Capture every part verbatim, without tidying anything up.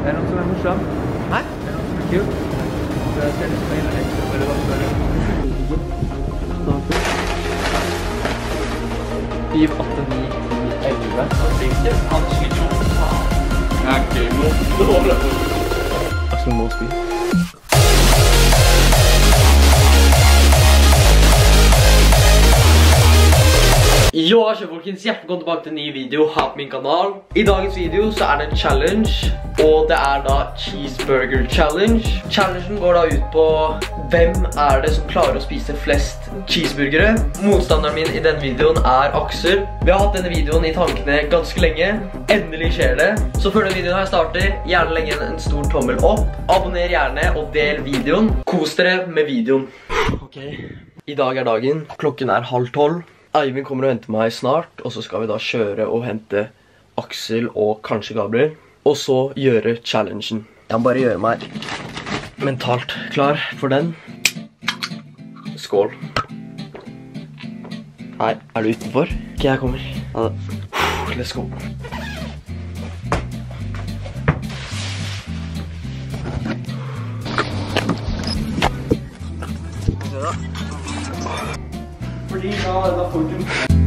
det noen som er morsom? Hæ? Er det noen som er kul? Så jeg ser det som hele ekstra, eller hva skal det? syv, åtte, ni, ti, elleve. Han skyter jo. Jeg er ikke imot. Det var det. Axel Mosby. Jo, kjøp folkens, hjertelig velkommen tilbake til en ny video her på min kanal. I dagens video så er det en challenge, og det er da Cheeseburger Challenge. Challengen går da ut på hvem er det som klarer å spise flest cheeseburgere. Motstanderen min i denne videoen er Axel. Vi har hatt denne videoen i tankene ganske lenge. Endelig skjer det. Så før denne videoen her starter, gjerne legg igjen en stor tommel opp. Abonner gjerne og del videoen. Kos dere med videoen. Ok, i dag er dagen. Klokken er halv tolv. Eivind kommer og henter meg snart, og så skal vi da kjøre og hente Axel og kanskje Gabriel. Og så gjøre challengen. Jeg må bare gjøre meg mentalt klar for den. Skål. Nei, er du utenfor? Ok, jeg kommer. Ja, let's go. Fordi da, da får du...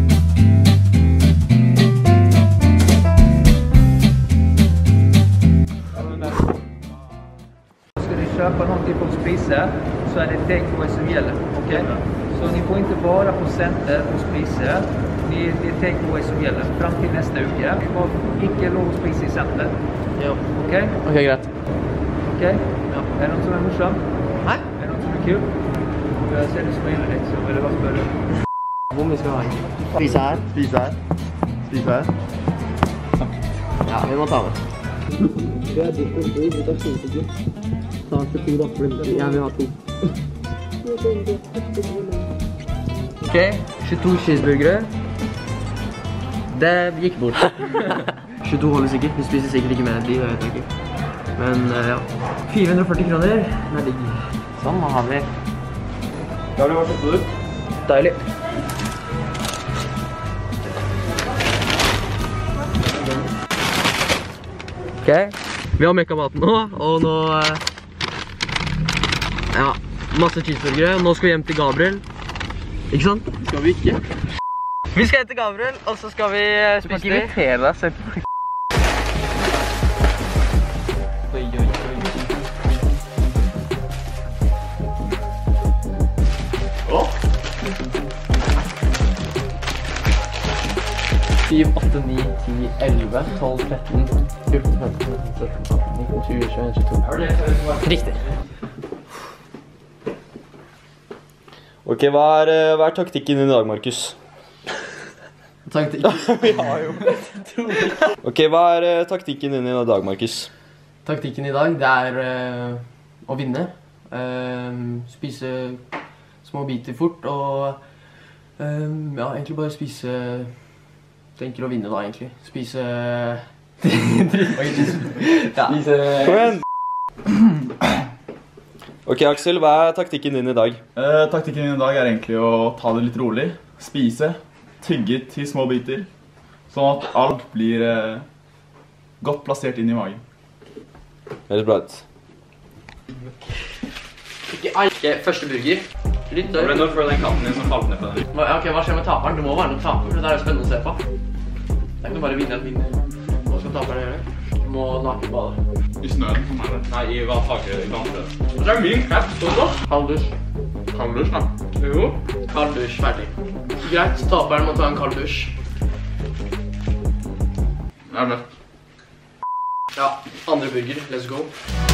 Ska ni köpa någonting på spise så är det takeaway som gäller, okej? Okay? Så ni får inte vara på center och spise. Ni, det är takeaway som gäller fram till nästa vecka. Ni får inte lov att spise i center. Jo. Okej? Okay? Ok, greit. Okej? Okay? Ja. Är det någon som är morsom? Nei? Är det någon som är kul? Jag ser det som hele ekstra, eller hva spør du? Hvor mye skal vi ha? Spise her, spise her, spise her. Ja, vi må ta med. Det er ditt og god, det er stortid. Ta tjueto da, for jeg vil ha to. Ok, tjueto cheeseburgere. Det gikk bort. tjueto holder sikkert, vi spiser sikkert ikke mer enn de, det vet jeg ikke. Men ja, fire hundre og førti kroner, det er digg. Sånn, nå har vi. Gabriel, hva kjøpte du? Deilig. Ok, vi har mekka maten nå, og nå, ja, masse cheeseburgere. Nå skal vi hjem til Gabriel. Ikke sant? Skal vi ikke? Vi skal hjem til Gabriel, og så skal vi spise. Du kan ikke invitere deg selv på flykt. Oi, oi, oi. Åh? syv, åtte, ni, ti, elleve, tolv, tretten, fjorten, femten, sytten, atten, nitten, tjue, tjueen, tjueto. Riktig. Ok, hva er, hva er taktikken din i dag, Markus? Taktikk. Vi har jo. Ok, hva er taktikken din i dag, Markus? Taktikken i dag, det er uh, å vinne. Uh, spise små biter fort, og uh, ja, egentlig bare spise... Tenker å vinne da, egentlig. Spise... ja. Spise... Kom igjen! Ok, Axel, hva er taktikken din i dag? Eh, taktikken din i dag er egentlig å ta det litt rolig. Spise, tygge til små biter. Sånn at alt blir eh, godt plassert inn i magen. Høres bra ut. Ikke ikke første burger. Litt dør. Nå føler den katten din som falt ned på den. Hva, ok, hva skjer med taperen? Det må være noen taper, for det er jo spennende å se på. Det er ikke bare å vinne eller vinne. Hva skal taperen gjøre? Du må nakenbade. I snøen, som er det. Nei, i hva taket i vannet. Det er min krepp, sånn da. Kald dusj. Kald dusj, da. Jo. Kald dusj, ferdig. Greit, taperen må ta en kald dusj. Det er best. Ja, andre burger, let's go.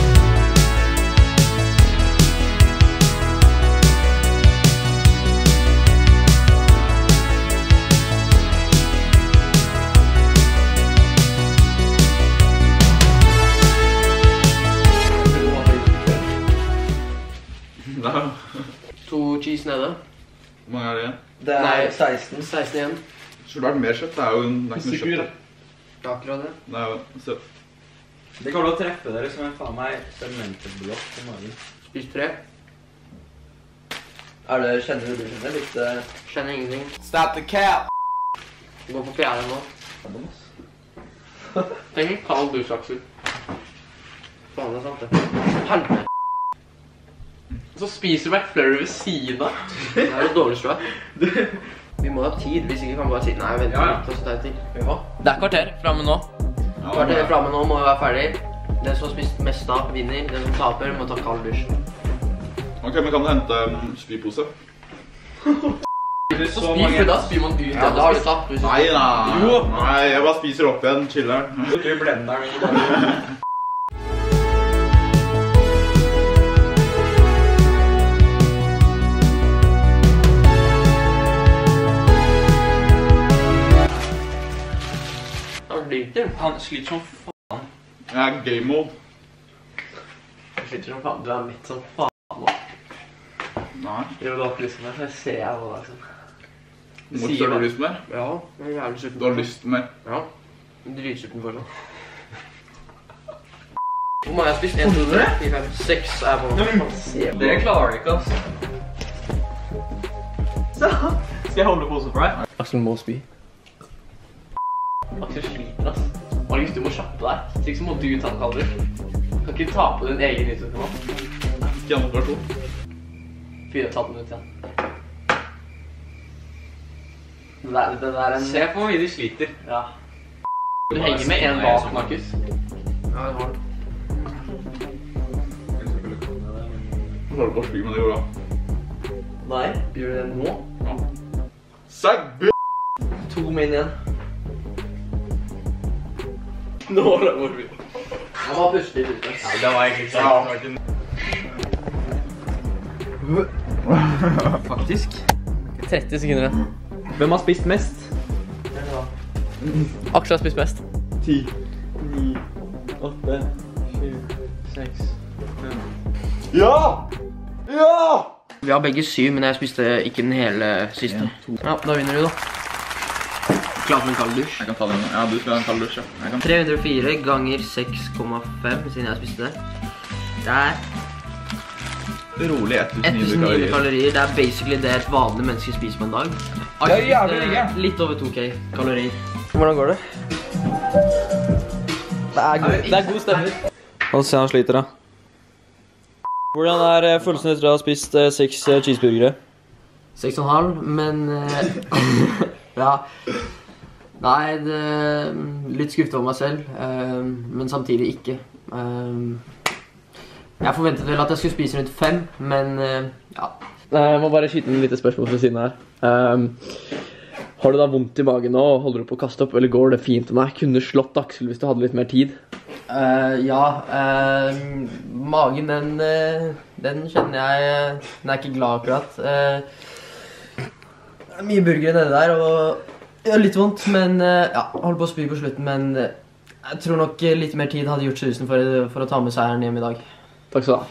To cheese nede. Hvor mange er det igjen? Det er Nei, seksten. seksten igjen. Skulle det vært mer kjøtt? Det er jo det er ikke noe kjøtt. Det er akkurat det. Det er jo... Så. Det kommer til å treffe dere som en faen meg fermenterblokk på magen. Spis tre. Er det, kjenner du du kjenner litt... Uh... Kjenner ingenting. Stop the cap! Gå på fjerde nå. Tenk, kald dusj, Axel. Faen, det er sant det. Helvete. Så spiser du McFlurry ved siden av. Det er jo dårlig slå. Vi må ha tid, hvis ikke kan vi bare si nei, vent litt, og så tar jeg ting. Ja. Det er kvarter fremme nå. Kvarter fremme nå må vi være ferdig. Den som har spist mest av vinner, den som taper må ta kald dusj. Ok, men kan du hente um, spypose? Så spyr, for da spyr man ut. Ja, da har du tatt. Nei, nei. Jo. Nei, jeg bare spiser opp igjen, chiller. Du blender den. Han sliter som faen. Jeg er game mode. Han sliter som faen. Du er mitt som faen nå. Nei. Jo, du har ikke lyst til mer, så jeg ser jeg hva det er sånn. Hvorfor har du lyst mer? Ja, jeg er jævlig sulten. Du har lyst mer? Ja. Dritsulten fortsatt. Hvor mange har jeg spist? en, to, tre, fire, fem, seks er på nå. Dere klarer det ikke, altså. Så, skal jeg holde pose for deg? Aksel må spy. Aksel sliter, ass. Markus, du må slappe deg. Så ikke så må du ta en kaldur. Kan ikke ta på din egen nytt nå. Ikke gjennomført. Fire og et halvt minutt igjen. Det der, det der er en... Se på hvor mye de sliter. Ja. Du henger med en bak, Markus. Ja, jeg har den. Du holder på å spy, men det går bra. Nei, gjør du det nå? Ja. Sag, b***! To min igjen. Nå var det vår bil. Jeg var pustet litt ute. Ja, det var egentlig ikke Ja. Faktisk. tretti sekunder igjen. Hvem har spist mest? Aksel har spist mest. Ti. ni, åtte, sju, seks, fem. Ja! Ja! Vi har begge syv, men jeg spiste ikke den hele siste. Ja, da vinner du da. Klar for en kald dusj. Jeg kan ta den. Ja, du skal ha en kald dusj, ja. Jeg kan... tre hundre og fire ganger seks komma fem siden jeg spiste det. Det er rolig tusen ni hundre kalorier. Det er basically det et vanlig menneske spiser på en dag. Det er jævlig lenge. Litt over to K kalorier. Hvordan går det? Det er god, det er god stemning. Han ser han sliter da. Hvordan er følelsen etter å ha spist eh, seks eh, cheeseburgere? Seks og en halv, men... Eh, ja. Nei, det er litt skuffet over meg selv, eh, men samtidig ikke. Eh, jeg forventet vel at jeg skulle spise rundt fem, men eh, ja. Jeg må bare skyte en lite spørsmål fra siden her. Um, har du da vondt i magen nå, og holder du på å kaste opp, eller går det fint med deg? Kunne du slått Aksel hvis du hadde litt mer tid? Uh, ja, uh, magen den, uh, den kjenner jeg, den er ikke glad akkurat. Uh, det er mye burgere nede der, og jeg har litt vondt, men uh, ja, holder på å spy på slutten, men uh, jeg tror nok litt mer tid hadde gjort susen for, for å ta med seieren hjem i dag. Takk skal du ha.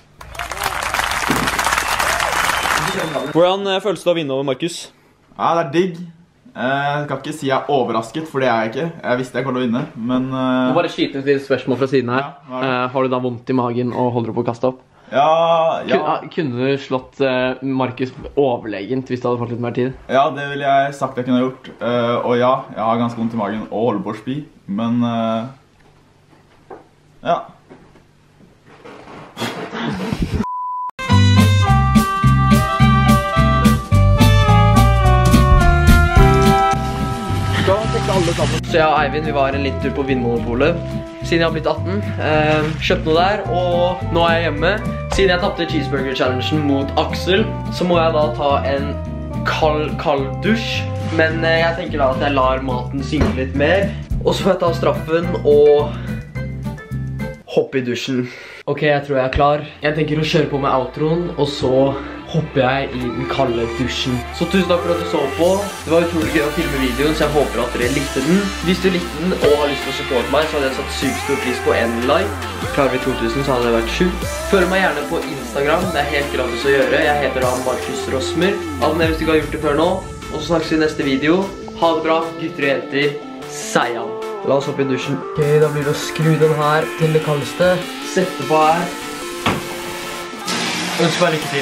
Hvordan føles det å vinne over Markus? Ja, det er digg. Jeg kan ikke si jeg er overrasket, for det er jeg ikke. Jeg visste jeg kom til å vinne, men... Nå bare skyte ut litt spørsmål fra siden her. Ja, uh, har du da vondt i magen og holder du på å kaste opp? Ja, ja. Kun, kunne du slått uh, Markus overlegent hvis du hadde fått litt mer tid? Ja, det ville jeg sagt jeg kunne gjort. Uh, og ja, jeg har ganske vondt i magen og holder på å spy, men... Uh, ja. Så jeg og Eivind, vi var en litt tur på Vinmonopolet siden jeg har blitt atten. Eh, kjøpt noe der, og nå er jeg hjemme. Siden jeg tappte cheeseburger-challengen mot Aksel, så må jeg da ta en kald, kald dusj. Men eh, jeg tenker da at jeg lar maten synke litt mer. Og så får jeg ta straffen og hoppe i dusjen. Ok, jeg tror jeg er klar. Jeg tenker å kjøre på med outroen, og så hopper jeg i den kalde dusjen. Så tusen takk for at du så på. Det var utrolig gøy å filme videoen, så jeg håper at dere likte den. Hvis du likte den og har lyst til å supporte meg, så hadde jeg satt sykt stor pris på en like. Klarer vi to tusen, så hadde det vært sjukt. Følg meg gjerne på Instagram, det er helt gratis å gjøre. Jeg heter da Markus Rosmer. Abonner hvis du ikke har gjort det før nå. Og så snakkes vi i neste video. Ha det bra, gutter og jenter. Seian. La oss hoppe i dusjen. Ok, da blir det å skru den her til det kaldeste. Sette på her. Ønsker meg lykke til.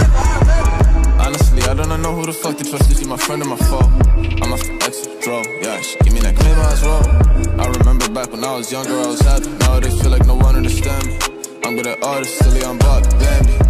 Honestly, I don't know who the fuck to trust. Is he my friend or my foe? I'm a extra, yeah. dash. Give me that claim as well. I remember back when I was younger, I was happy. Nowadays feel like no one understand me. I'm good at artists, silly, I'm bought, Bambi.